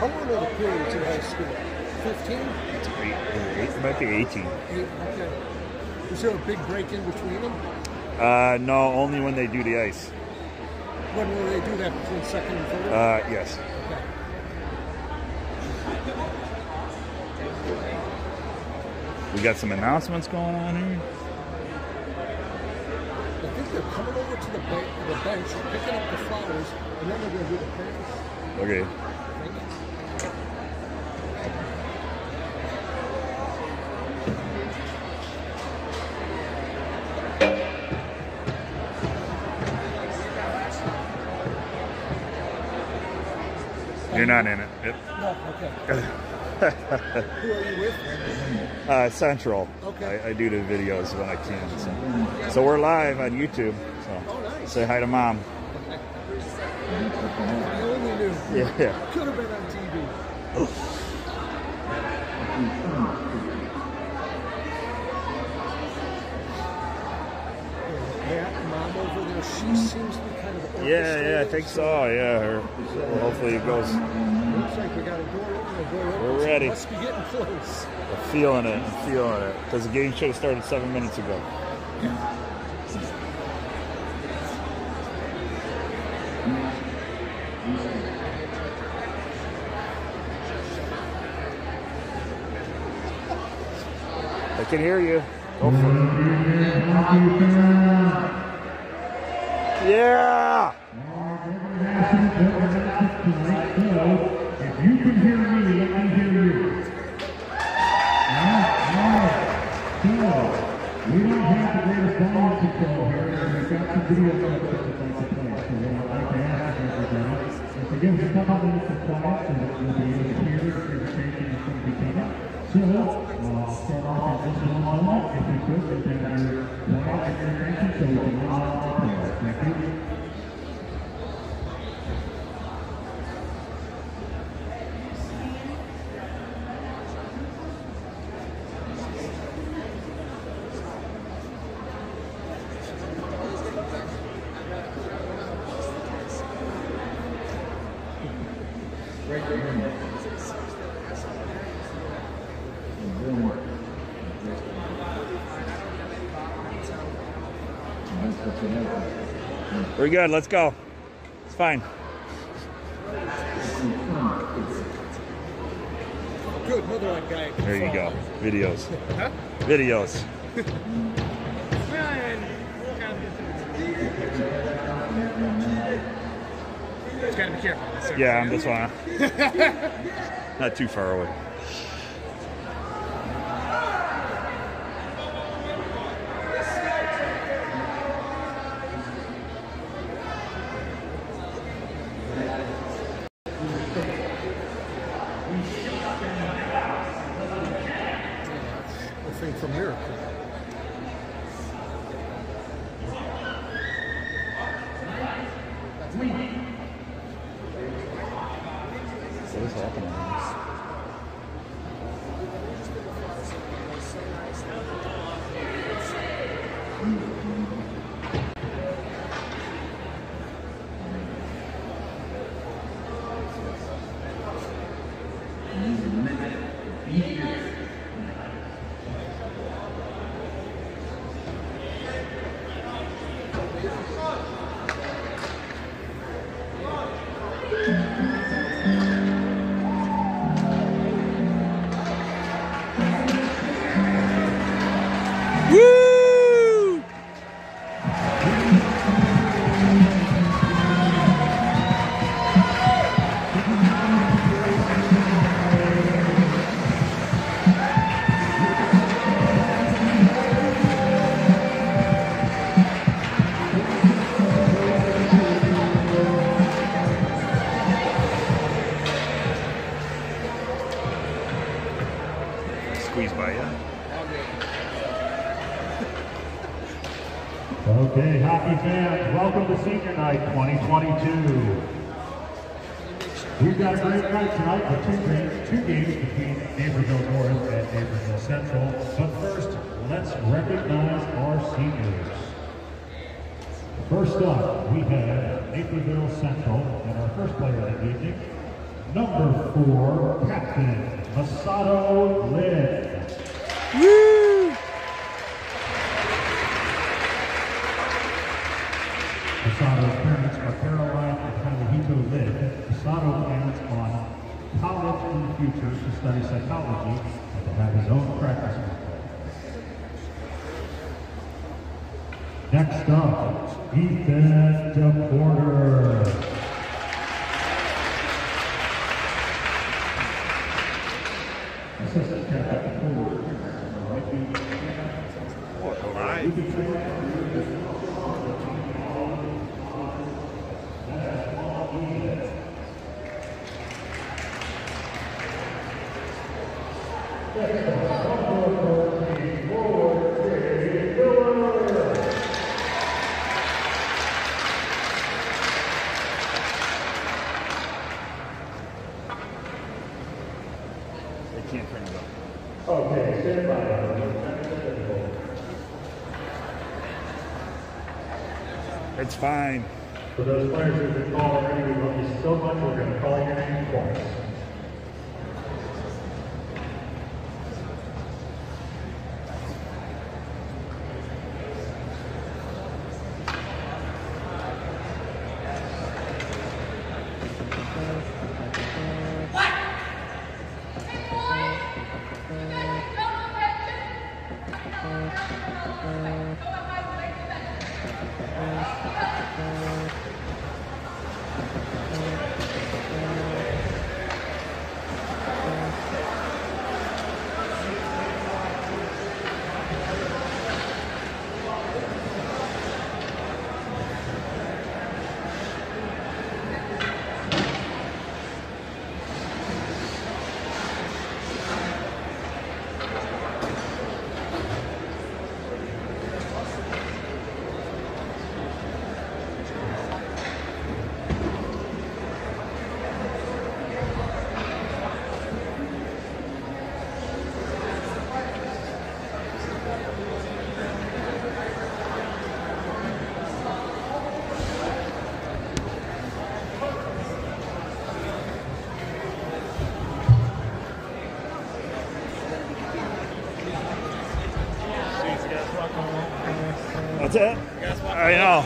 How long are the periods in high school? 15? It might be 18. 8, okay. Is there a big break in between them? No, only when they do the ice. When will they do that, between second and third? Yes. Okay. We got some announcements going on here. I think they're coming over to the bench, picking up the flowers, and then they're going to do the prayers. Okay. You're not in it. Yep. No, okay. Who are you with? Central. Okay. I do the videos when I can. So we're live on YouTube. So nice. Say hi to Mom. I only knew. Yeah. Could have been on TV. That mom over there, she seems to be kind of Yeah, I think so. Yeah, well, hopefully it goes. Looks like we got a door open. We're ready. Must be getting close. I'm feeling it. Because the game should have started 7 minutes ago. I can hear you. Go for it. Yeah! If you can hear me, let me hear you. We don't have the greatest volume control here. We've got some video clips that we'd like to play. So we'd like to ask everybody to give us a couple minutes of quiet so that we'll be able to hear the presentation that's going to be coming. So, I'll start off in just one moment, if you could, and then your quiet and your attention so we can all play. Thank you. We're good. Let's go. It's fine. Good, another one guy. There you go. Videos. Huh? Videos. Just gotta be careful. Yeah, I'm this one. Not too far away. The thing from Miracle. What is happening? Squeeze by you. Okay, hockey fans, welcome to Senior Night 2022. We've got a great night tonight with two games between Naperville North and Naperville Central. But first, let's recognize our seniors. First up, we have Naperville Central, and our first player of the evening, number 4, Captain Masato Lin. Woo! Masato's parents are Caroline and Haruhito Lin. Masato plans on college in the future to study psychology and to have his own practice. Next up, Ethan DePorter. Assistant Captain DePorter. All right. They can't turn it up. Okay, stand by. It's fine. For those players who've been called already, we love you so much, we're going to call your name twice. That's it? I know.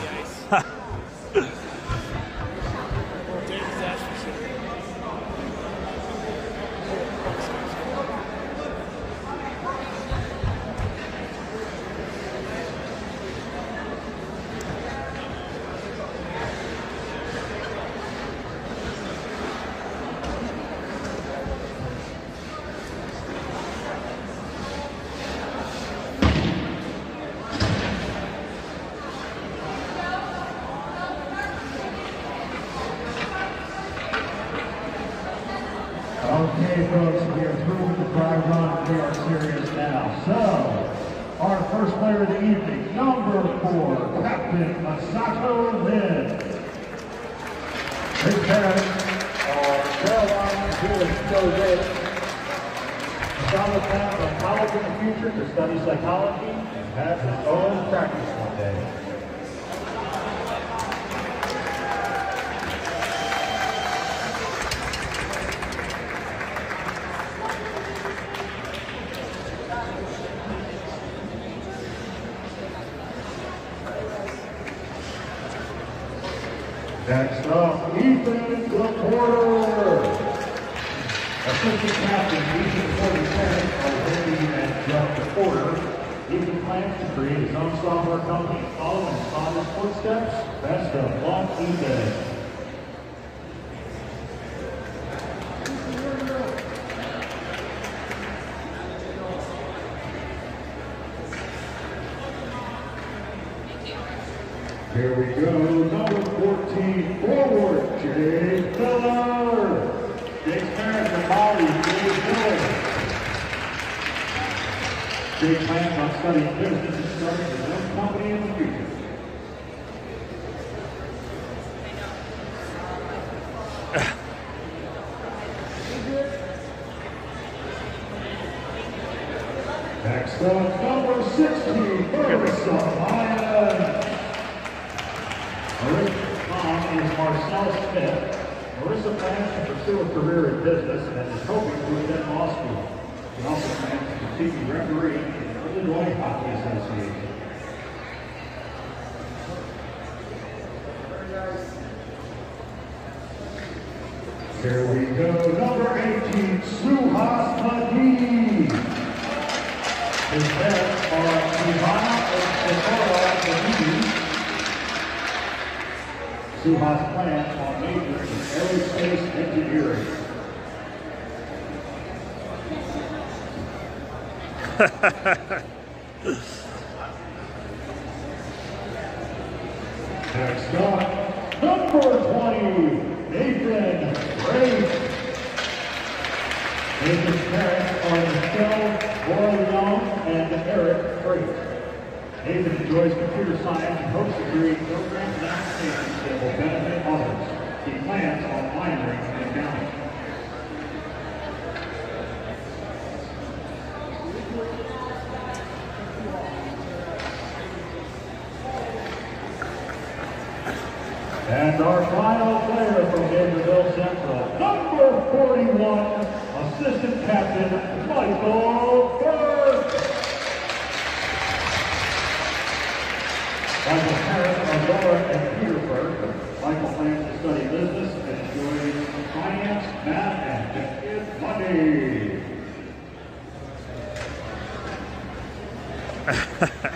Okay, folks, we are through with the dry run. We are serious now. So, our first player of the evening, number 4, Captain Masato Lin. His parents are Caroline and Jose. Masato plans on college in the future to study psychology and have his own practice one day. Next up, Ethan DePorter. Assistant Captain Ethan DePorter's parents are Randy and Jeff DePorter. Ethan plans to create his own software company following his father's footsteps. Best of luck, Ethan. Here we go, number 14, forward, Jay Miller. Jake's parents are Molly and Jay Miller. Jake plans on studying business and starting his own company in the future. Next up, number 16, Marissa Maya. Her mom is Marcel Smith. Marissa plans to pursue a career in business and is hoping to attend law school. She also plans to continue refereeing in the Illinois Hockey Association. Here we go, number 18, Suhas Madi. His parents are Ivana and Senora Madi. Suhas plans on majoring in aerospace engineering. Next up, number 20, Nathan Grace. Nathan's parents are Michelle Boyleon and Eric Grace. Nathan enjoys computer science and hopes to create programs and applications that will benefit others. He plans on minoring in accounting. And our final player from Naperville Central, number 41, Assistant Captain Michael Burke. Michael's parents are Laura and Peter Burke. Michael plans to study business and enjoys finance, math, and money.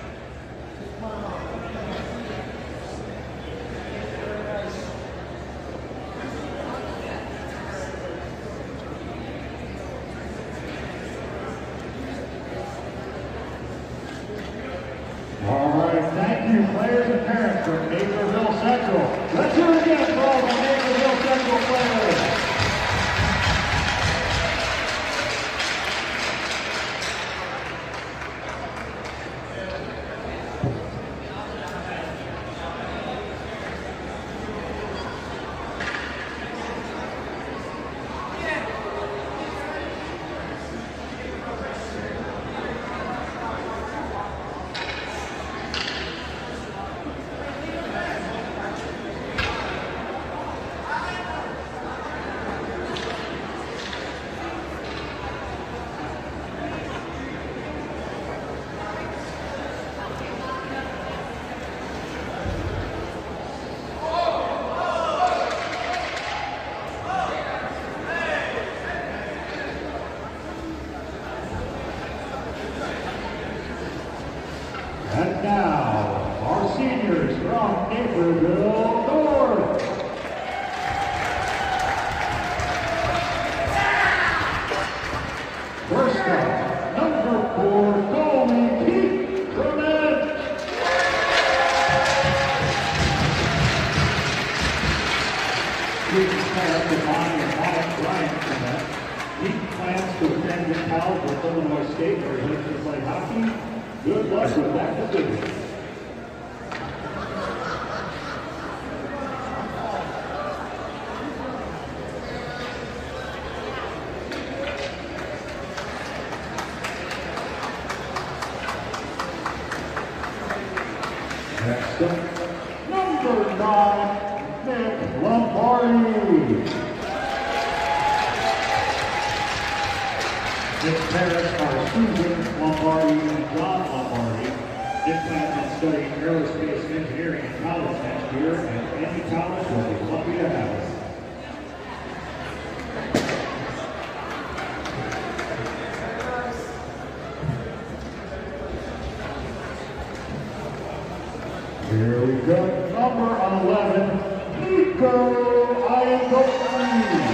All right, thank you, players and parents from Naperville Central. Let's hear it again for all the Naperville Central players. And now, our seniors from Naperville North. First up, number 4, goalie Keith Clement. Keith's parents are Bonnie and Alex Ryan Clement. Keith plans to attend college at Illinois State where he hopes to play hockey. Good luck with that decision. Next up, number 9, Nick Lombardi. Nick's parents are Susan Lombardi and John Lombardi. Nick plans on studying aerospace engineering in college next year, and any college will be lucky to have us. Here we go, number 11, Nico Iacopoulos.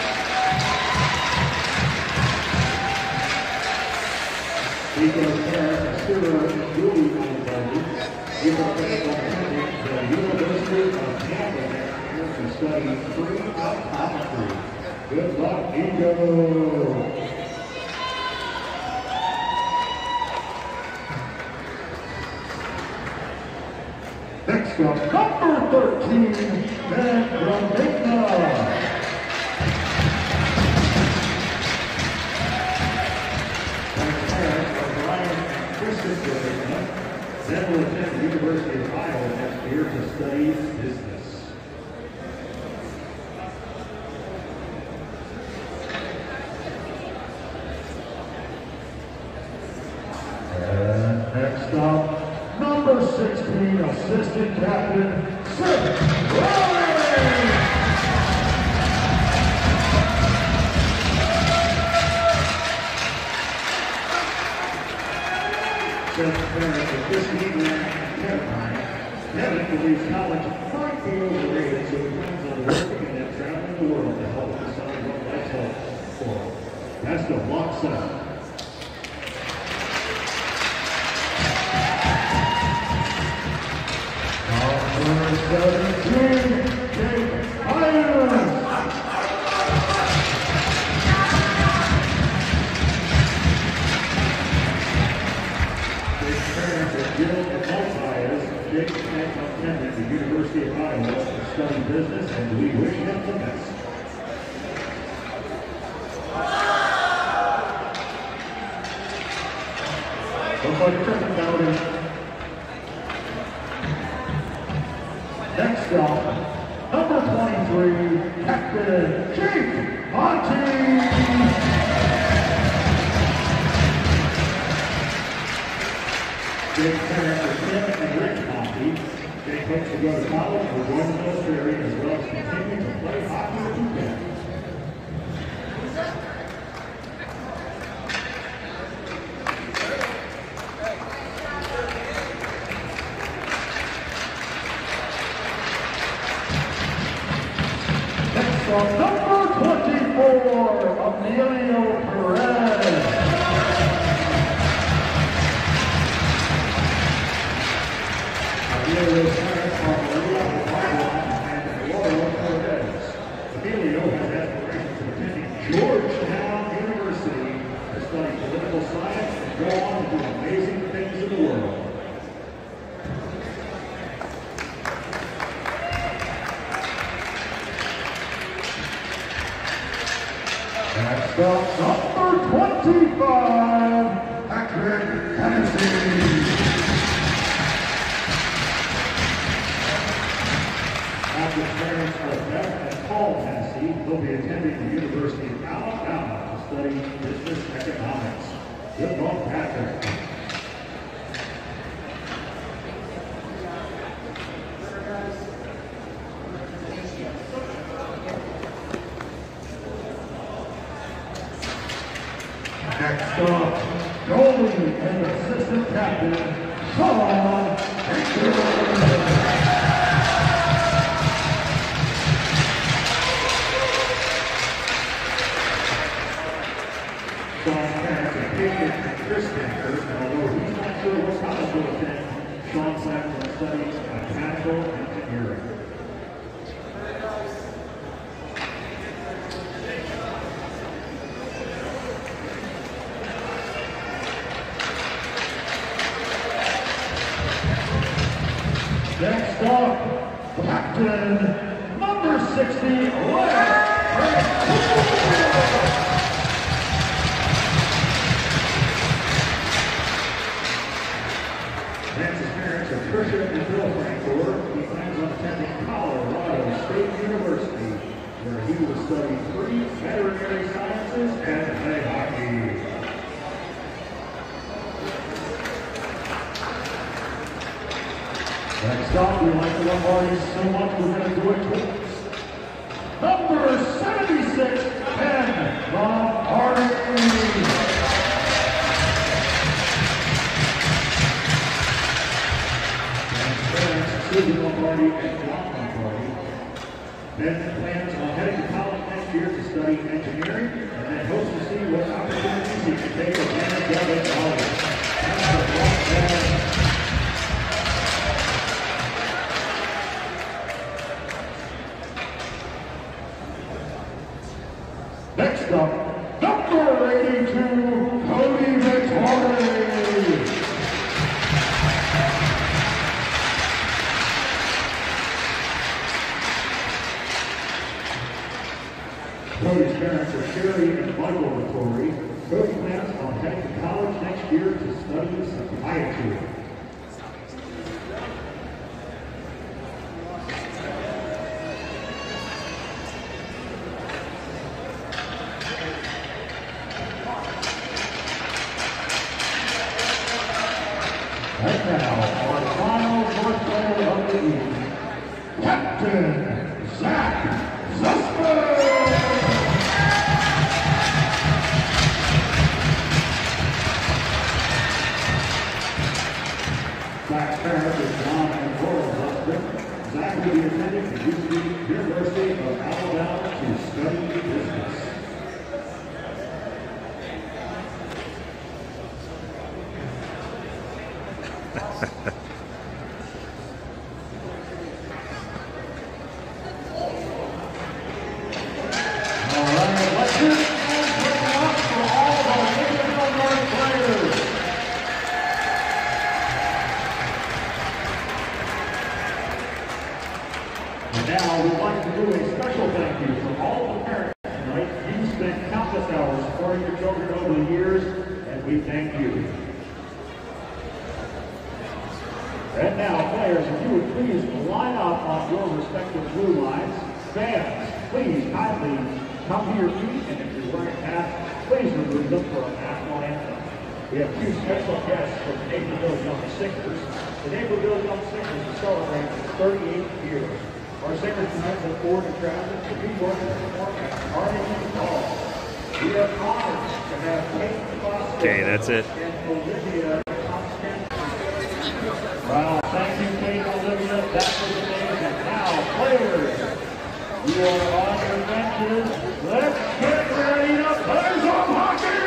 Nico's parents are Sarah and Julie Iacopoulos. Nico plans on attending the University of Tampa next year to study pre-optometry. Good luck, Nico. Next up, number 13, Ben Romigna. Ben's parents are Brian and Kristen Romigna. Ben will attend the University of Iowa next year to study business. Next up, number 16, assistant captain, Centry. Kevin believes college might be overrated, so he plans on working and then traveling the world to help decide what life's like for him. Best of luck, son. Number 17, Jake Myers. Jake plans on attending the University of Iowa to study business, and we wish him the best. Somebody check about it. Next up, number 23, Captain Jake Monty. Jake's parents are Tim and Rick Monty. Jake hopes to go to college or join the military as well as continue to play hockey with his dad. Next on number 24, Emilio Perez. Emilio's parents are Maria and Laura Perez. Emilio has aspirations of attending Georgetown University to study political science and go on to do amazing things in the world. Next up, number 25, Patrick Hennessy. Patrick's parents are Beth and Paul Hennessy. They'll be attending the University of Alabama to study business economics. Good luck, Patrick. Next up, goalie and assistant captain, Sean Centry. Sean's parents are Patriot and Chris Stanford, and although he's not sure what college will attend, Sean plans on studying mechanical engineering. Next up, Captain number 60, Nance's parents are Tricia and Bill Frankfort. He plans on attending Colorado State University, where he will study 3 veterinary sciences and play hockey. Next up, we like the Lombardi so much we're going to do it twice. Number 76, Ken Lombardi. Susan Lombardi and John Lombardi. Ben plans on heading to college next year to study engineering and then hopes to see what opportunities he can take advantage of in college. Next up, number 82, Cody Vittori. Cody's parents are Sherry and Michael Vittori. Cody plans on heading to college next year to study psychiatry. Captain Zach Zusper. Zach's parents are John and Laura Zusper. Zach will be attending the University of Alabama to study business. Now, we'd like to do a special thank you for all the parents tonight. You've spent countless hours supporting your children over the years, and we thank you. And now, players, if you would please line up on your respective blue lines. Fans, please kindly come to your feet, and if you're wearing hats, please remove them for a national anthem. We have two special guests from the Naperville Young Singers. The Naperville Young Singers are celebrating their 38th year. Our singers tonight look forward to traveling to New York and perform at Carnegie Hall. We are honored to have Kate Foster. Okay, that's it. And Olivia Thompson. Well, thank you, Kate and Olivia. That was amazing. Now, players, you are on your benches. Let's get ready to play some hockey!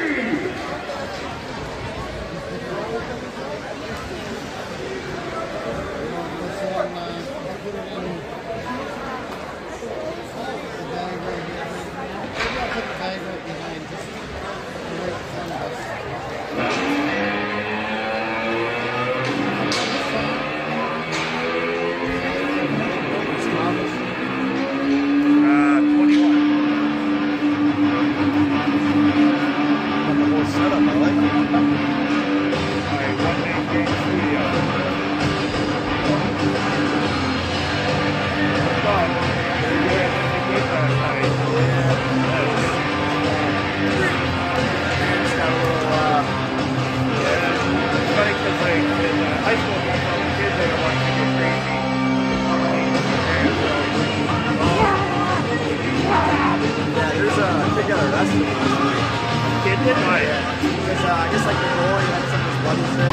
I guess like the goalie had some of his buddies there.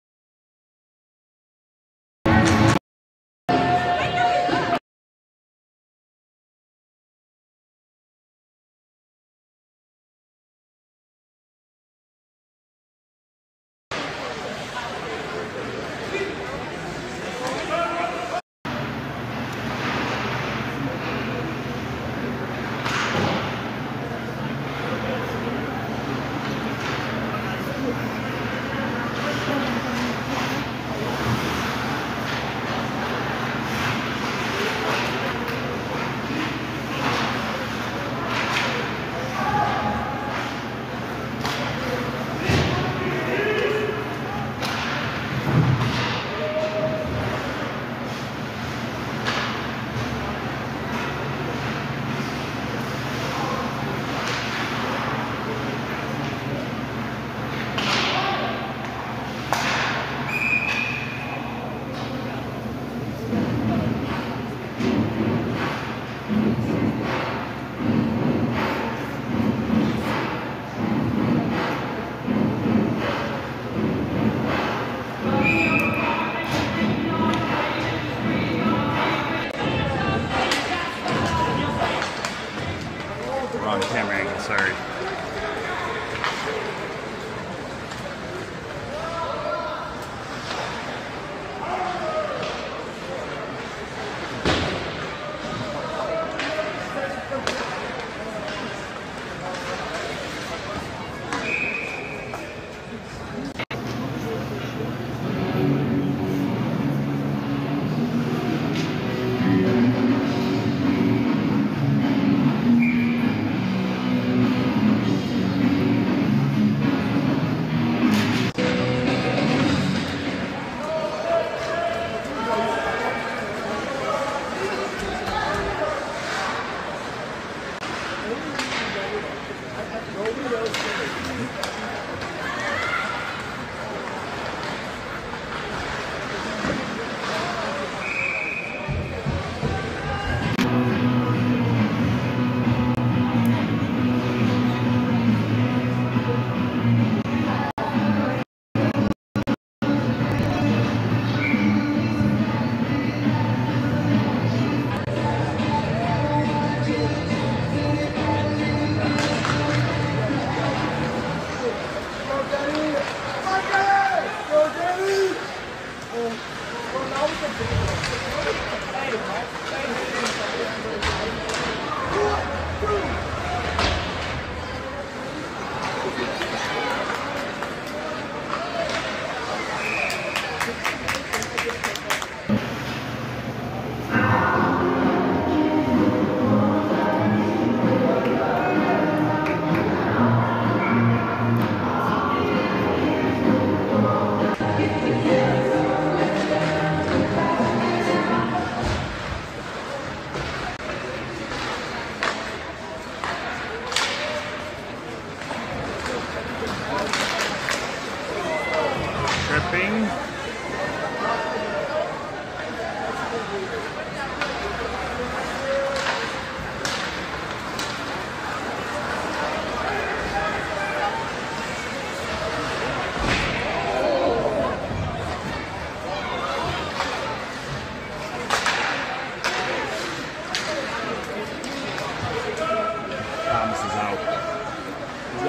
Wrong camera angle, sorry.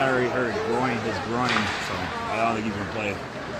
already hurt his groin, so I don't think he's gonna play.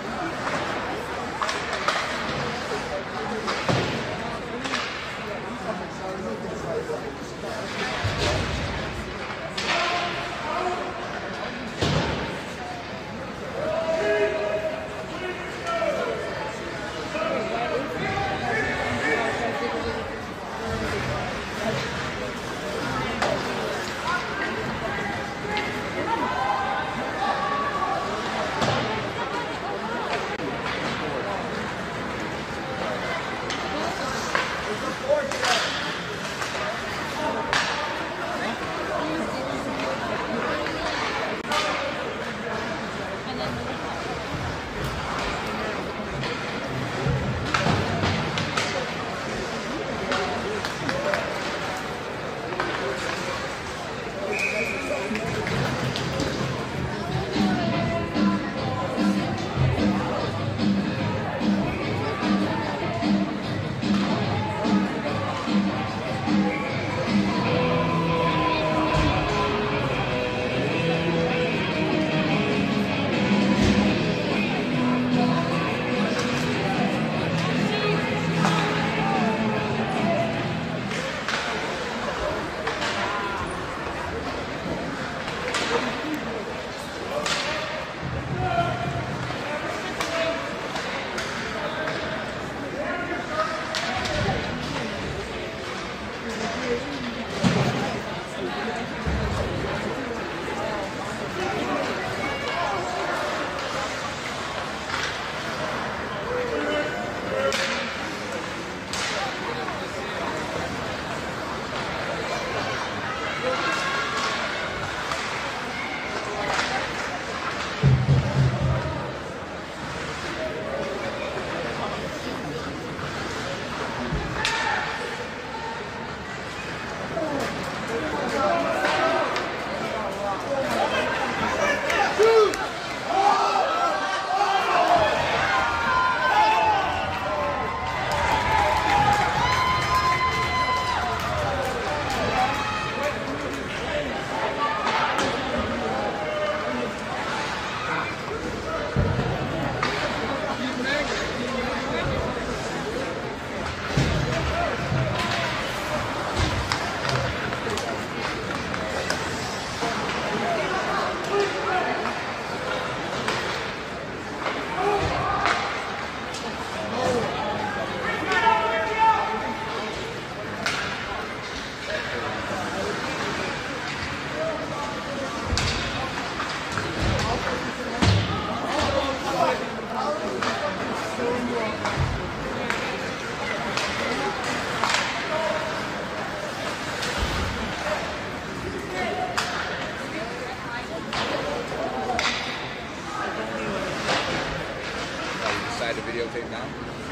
decide to videotape now?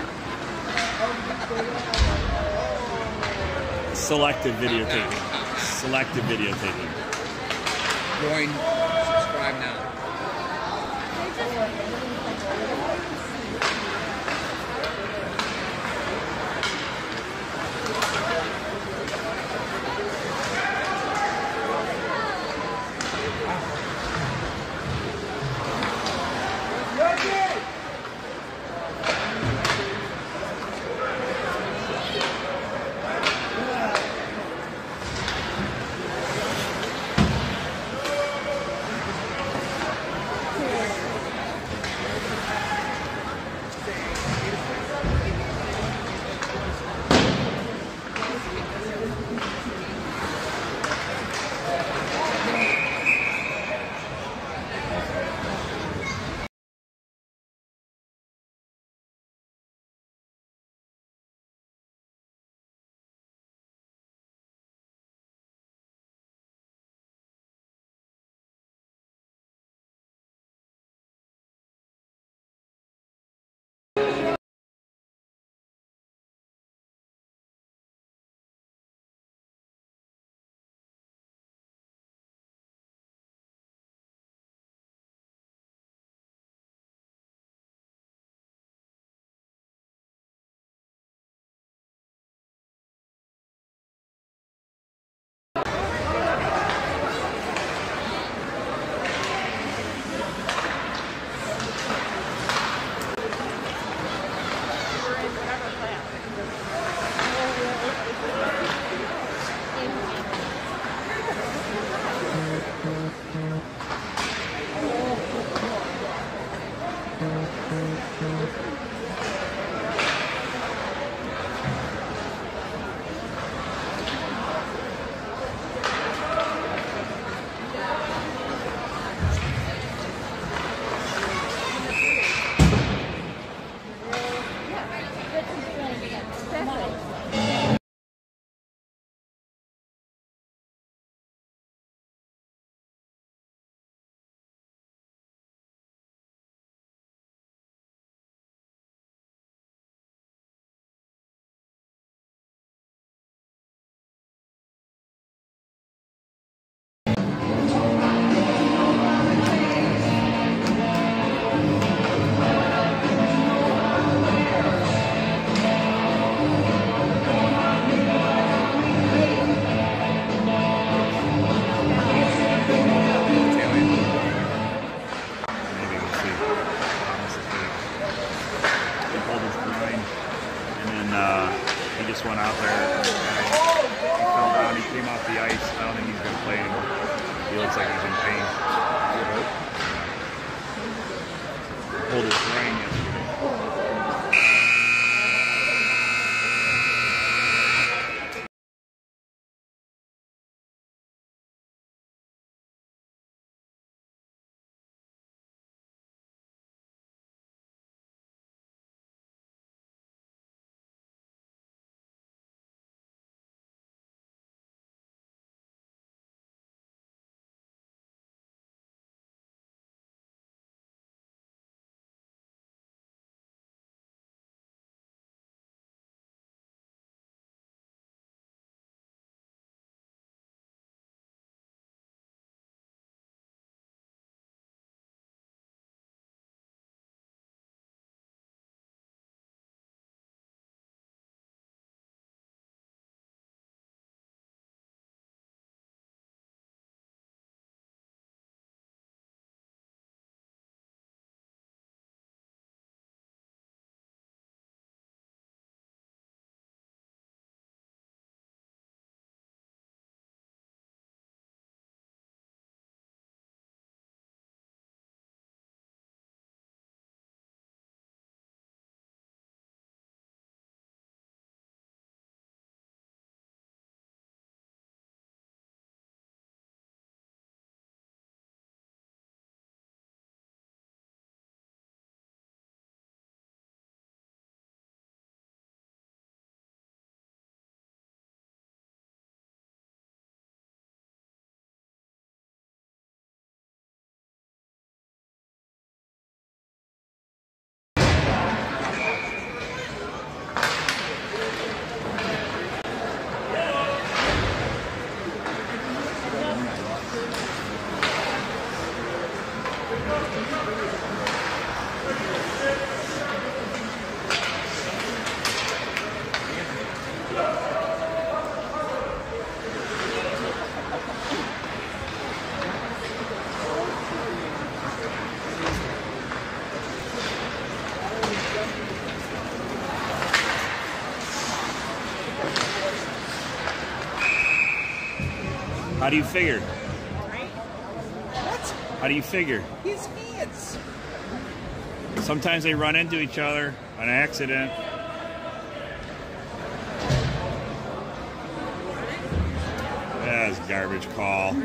Selective videotaping. Selective videotaping. Join, subscribe now. he's in pain. Pulled his brain yesterday. How do you figure? What? How do you figure? His hands. Sometimes they run into each other on accident. That's a garbage call.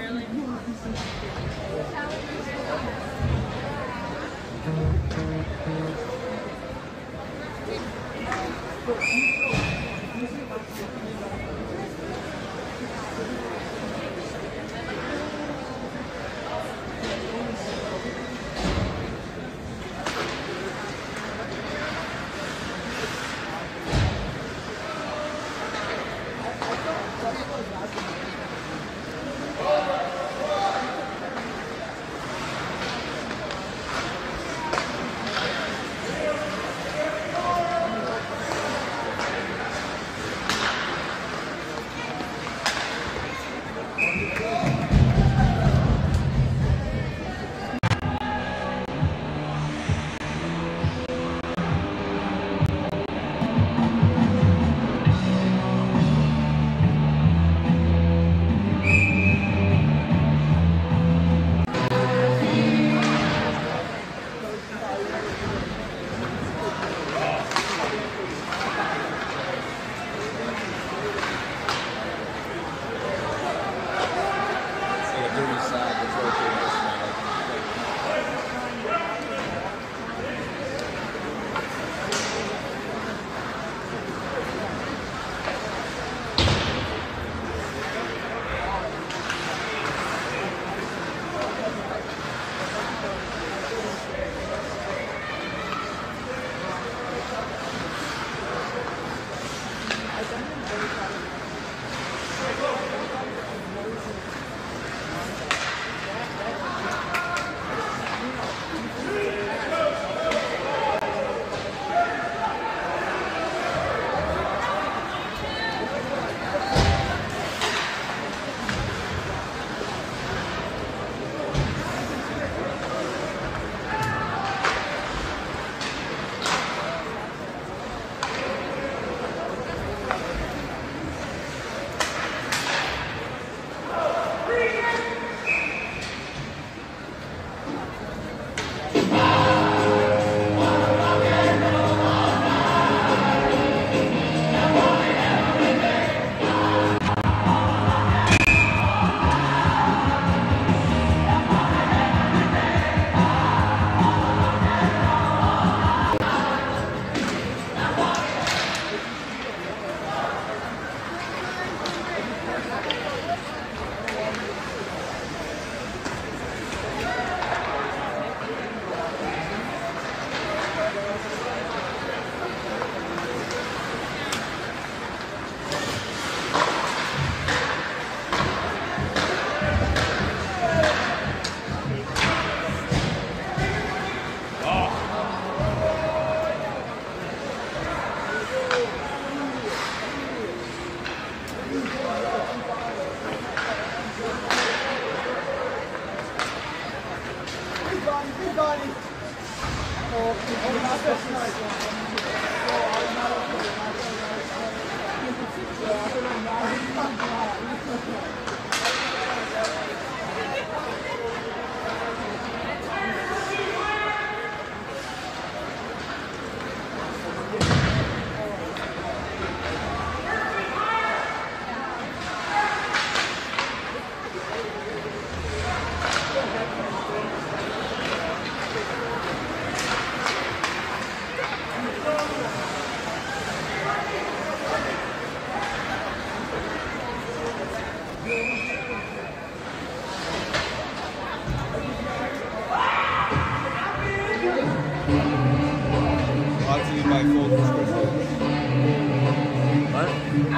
Brought to you by full prescription. What?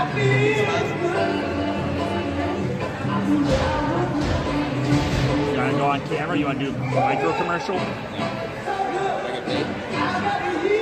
You want to go on camera? You want to do a micro commercial? Like a bait.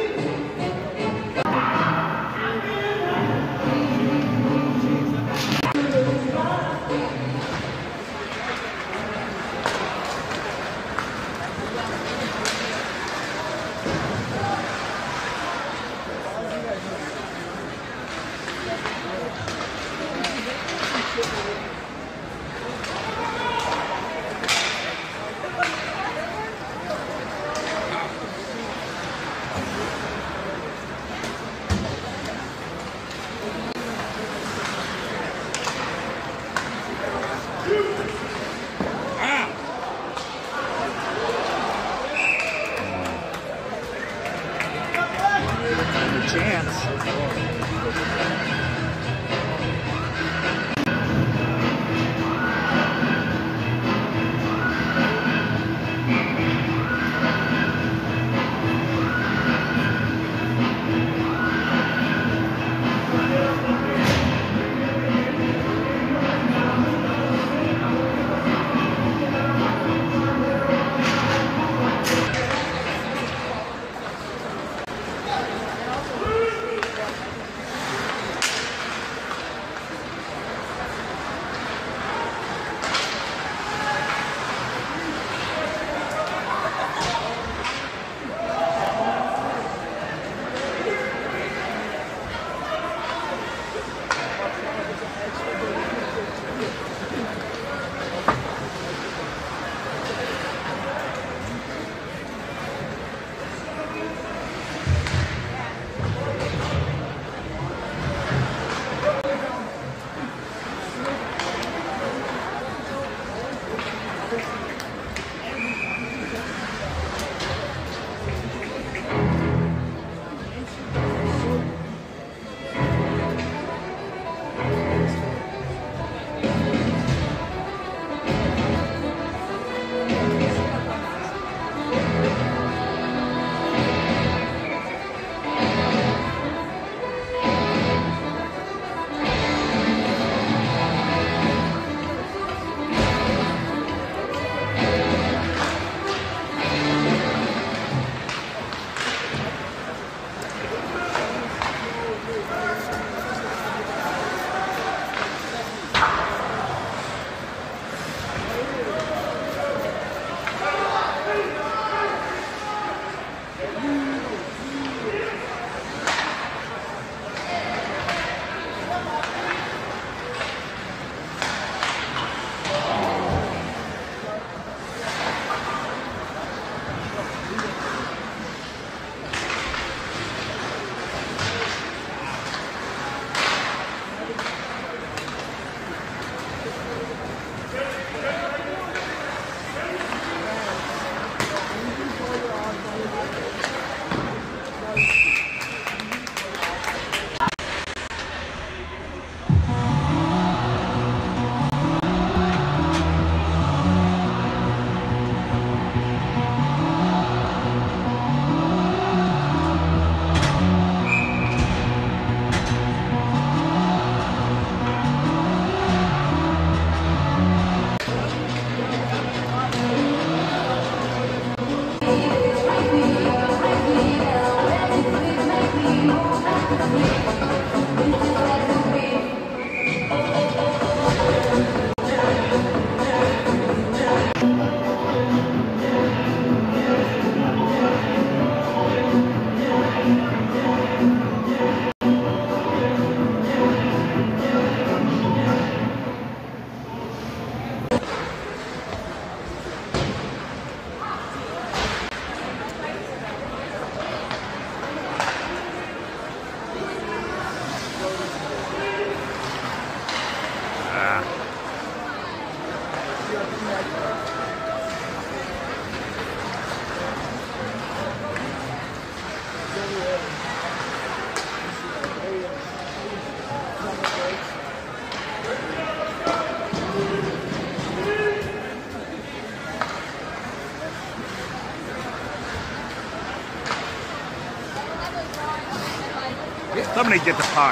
Somebody get the puck.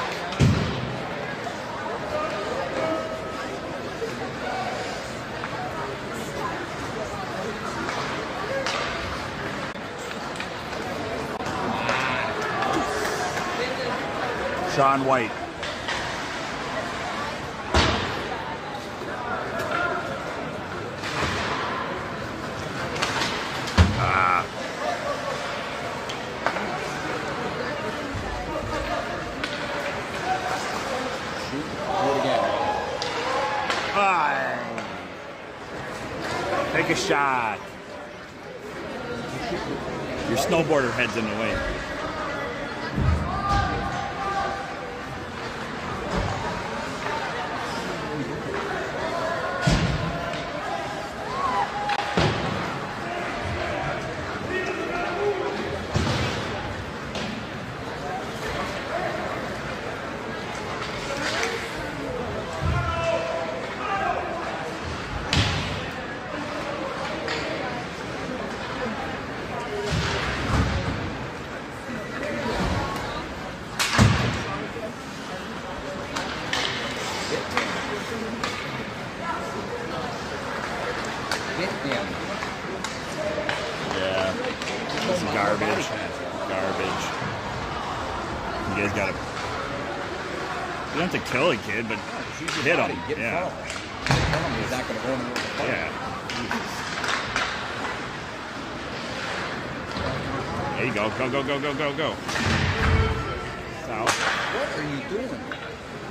Sean White. Take a shot. Your snowboarder head's in the way. Yeah, this is garbage. Garbage. You guys gotta. You don't have to kill a kid, but hit him. Yeah. He's not gonna go anywhere. Yeah. There you go. Go, go, go, go, go, go. South. What are you doing?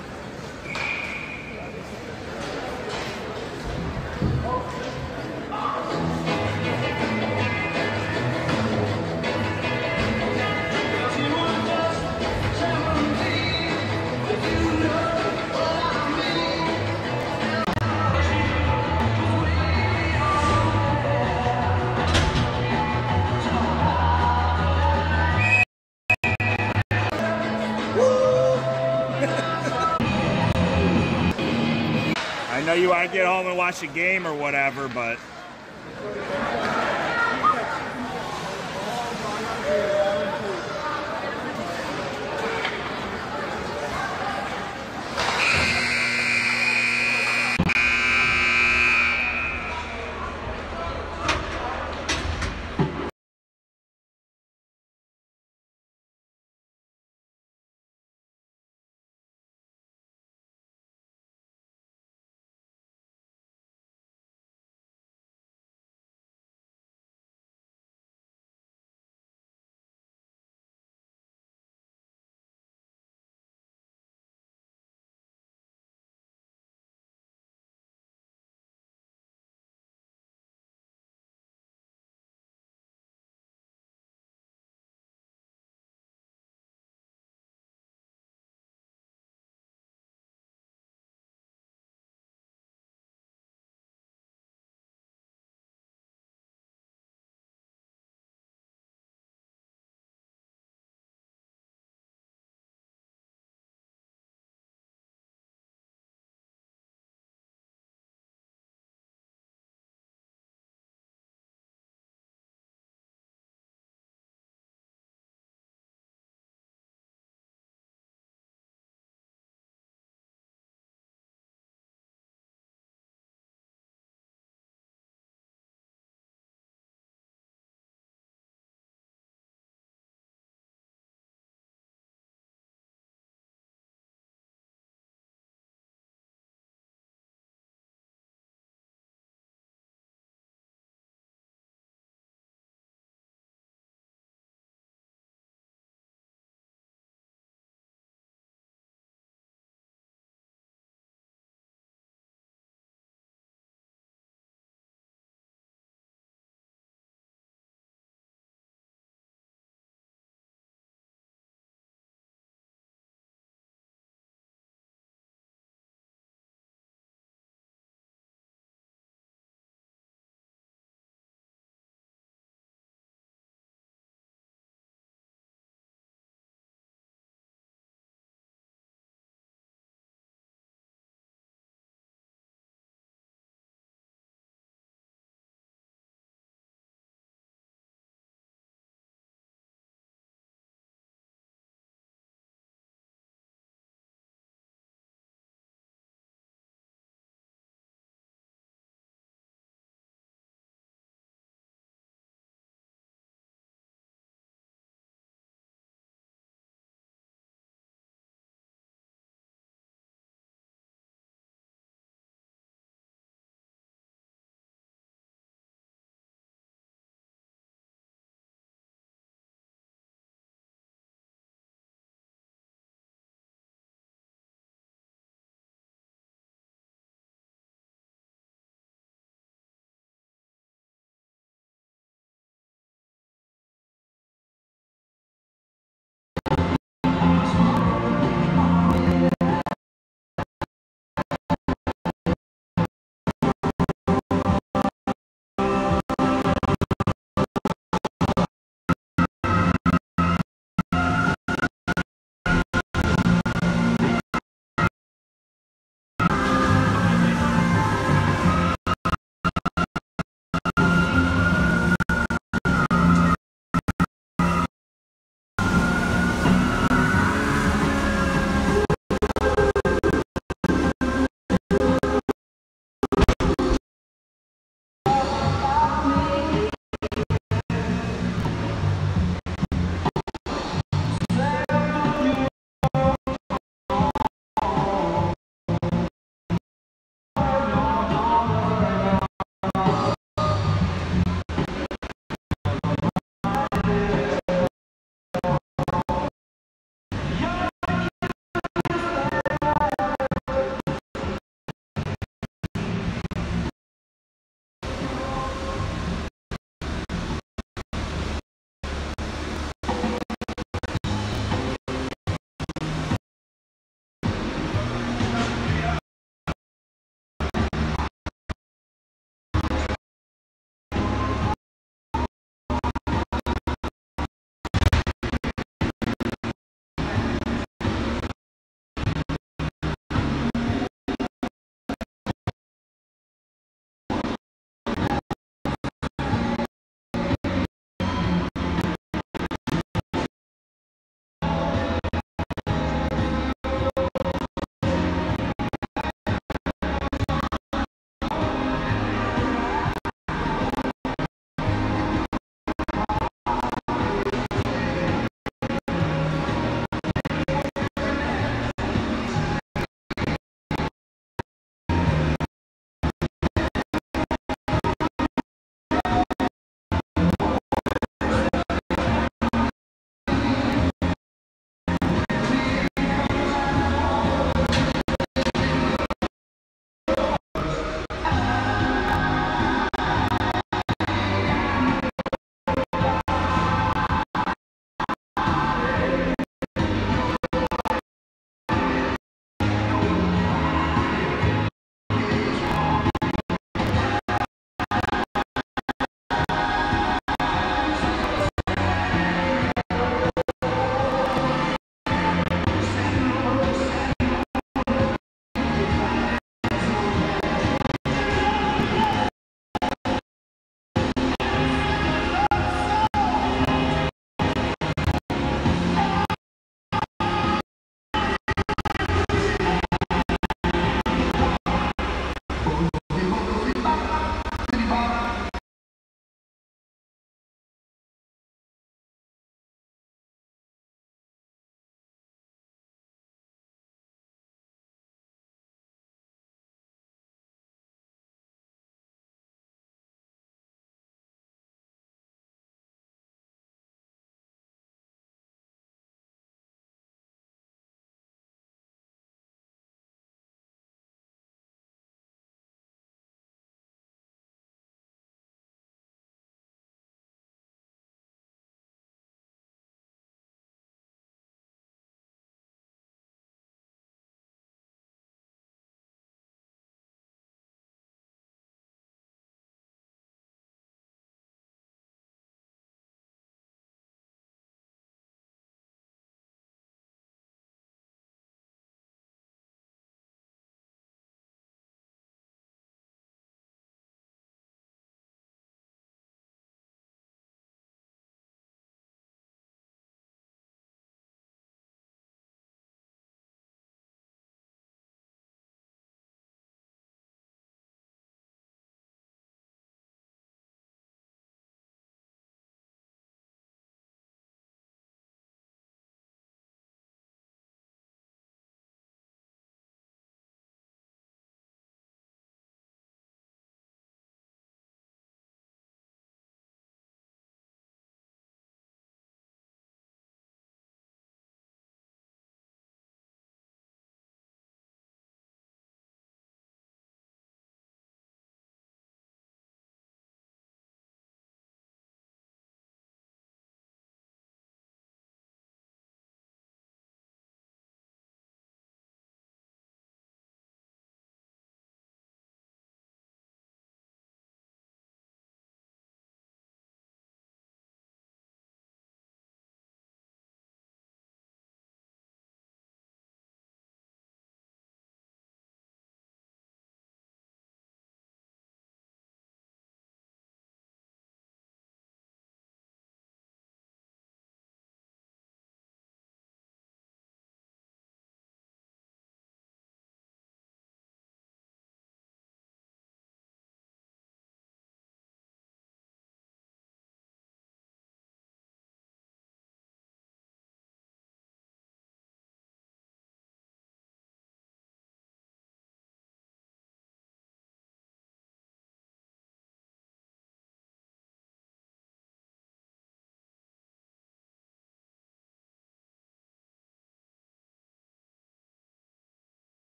I know you want to get home and watch a game or whatever, but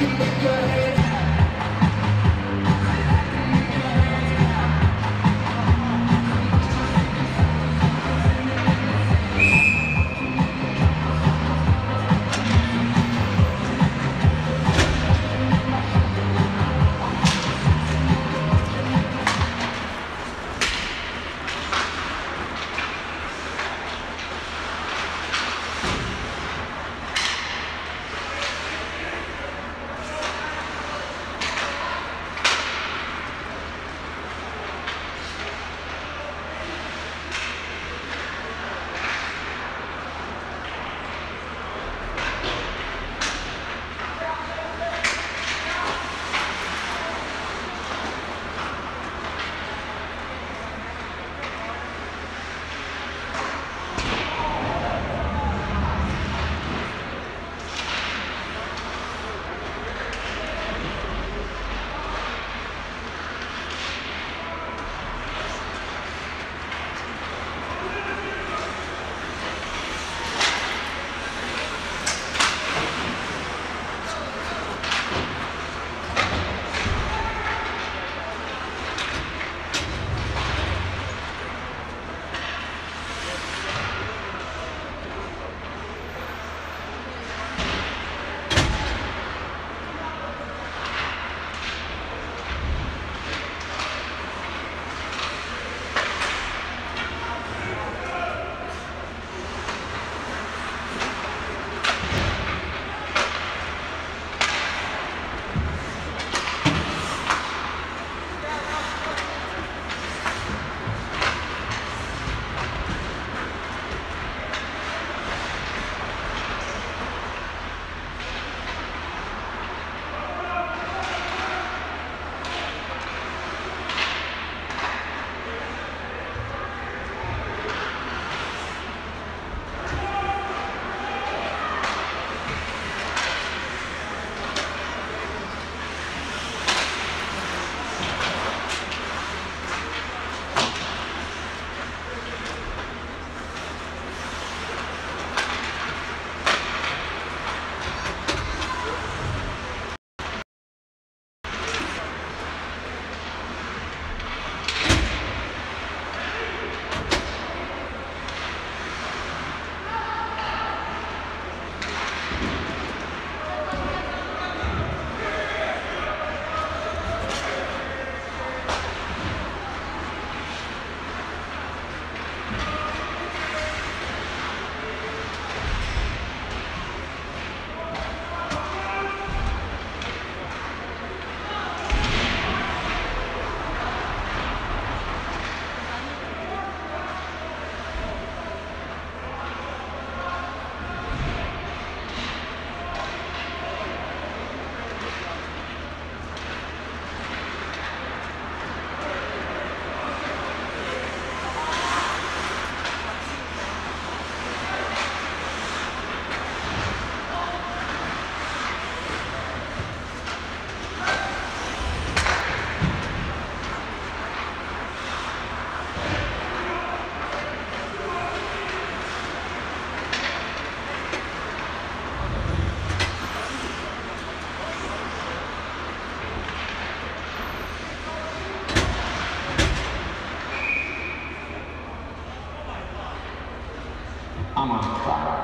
I'm on fire.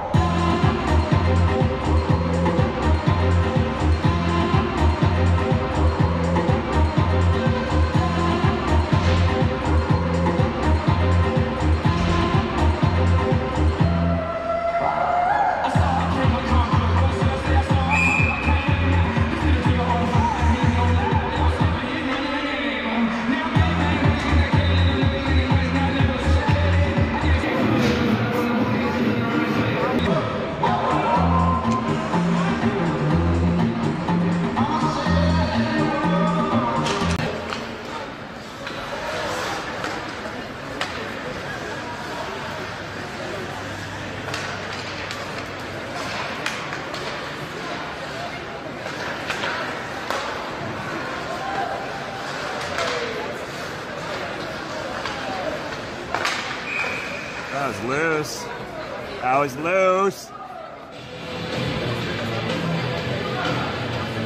That was loose. That was loose.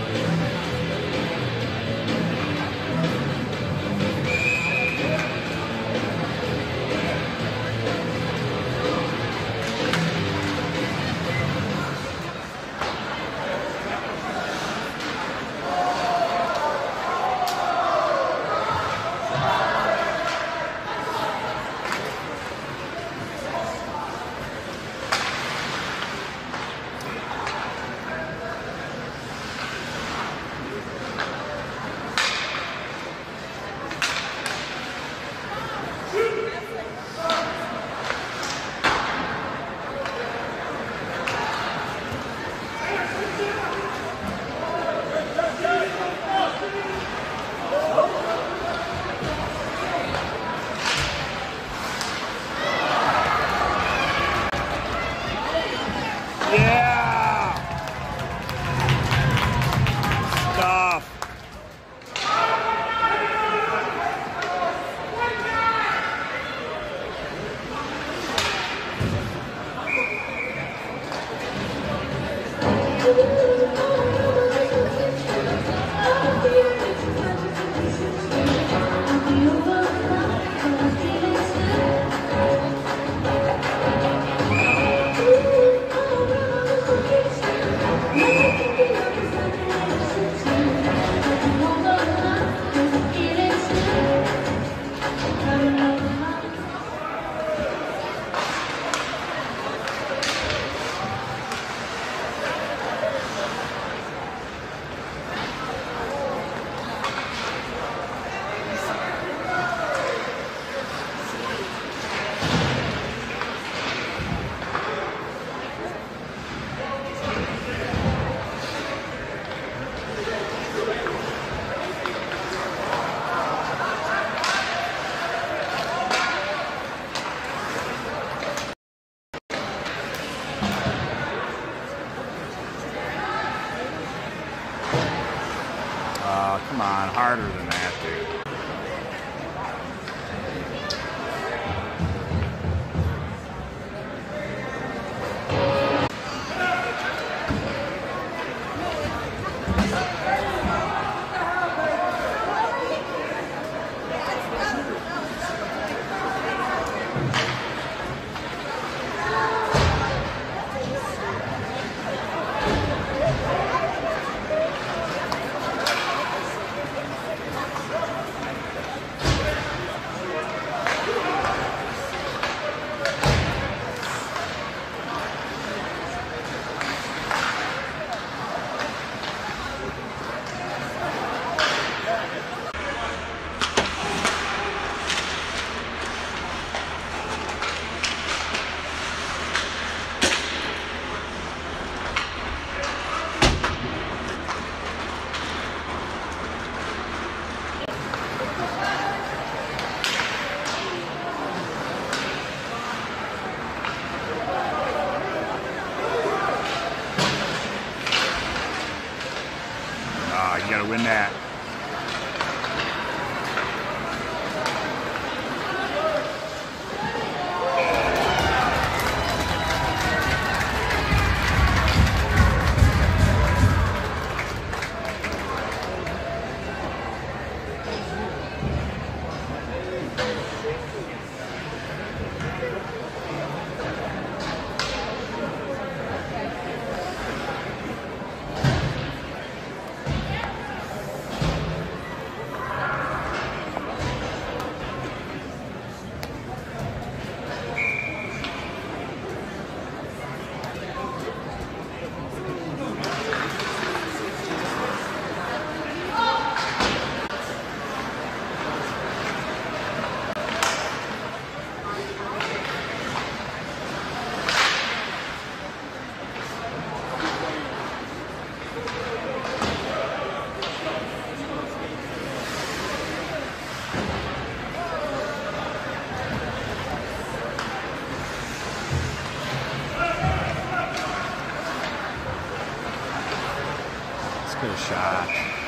win that. Good shot.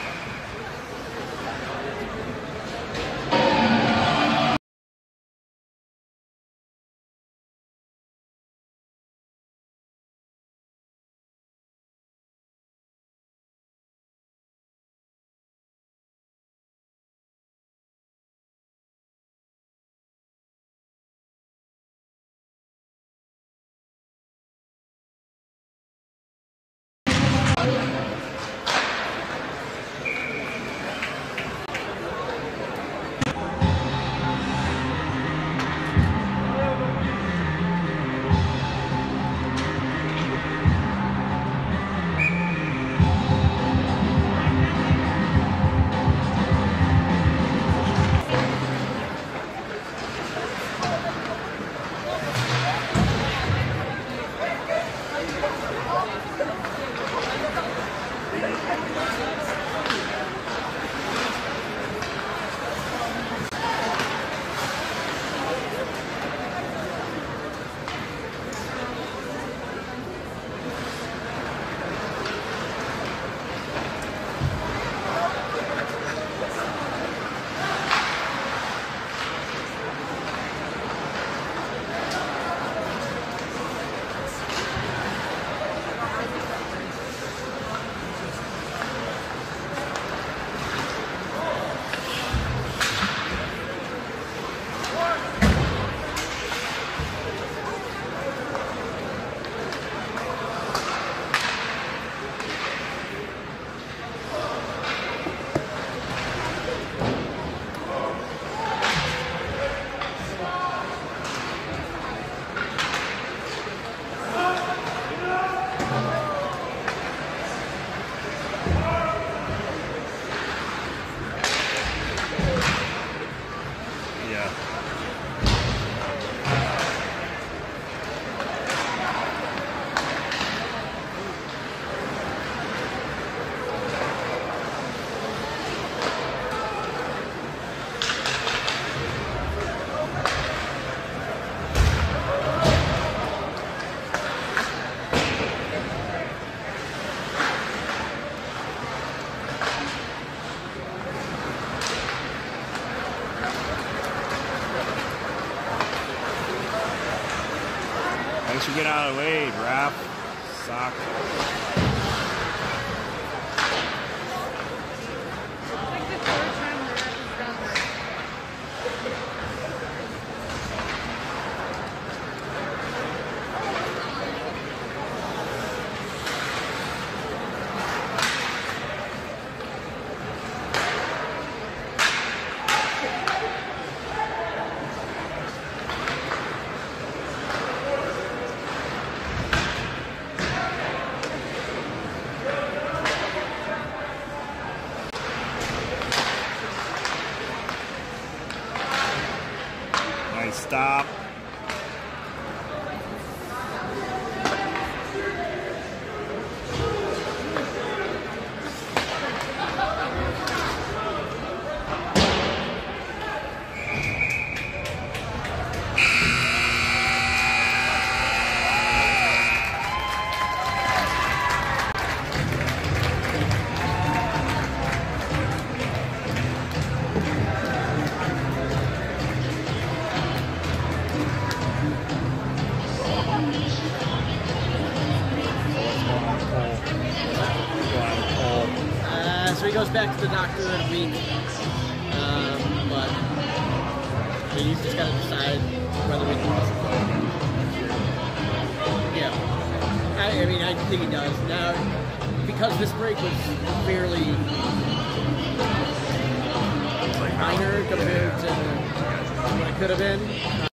Thanks for getting out of the way, Raph. Sock. Stop. back to the doctor in a week. But he's just got to decide whether he wants to play. Yeah. I mean, I think he does. Now, because this break was fairly minor compared to what it could have been,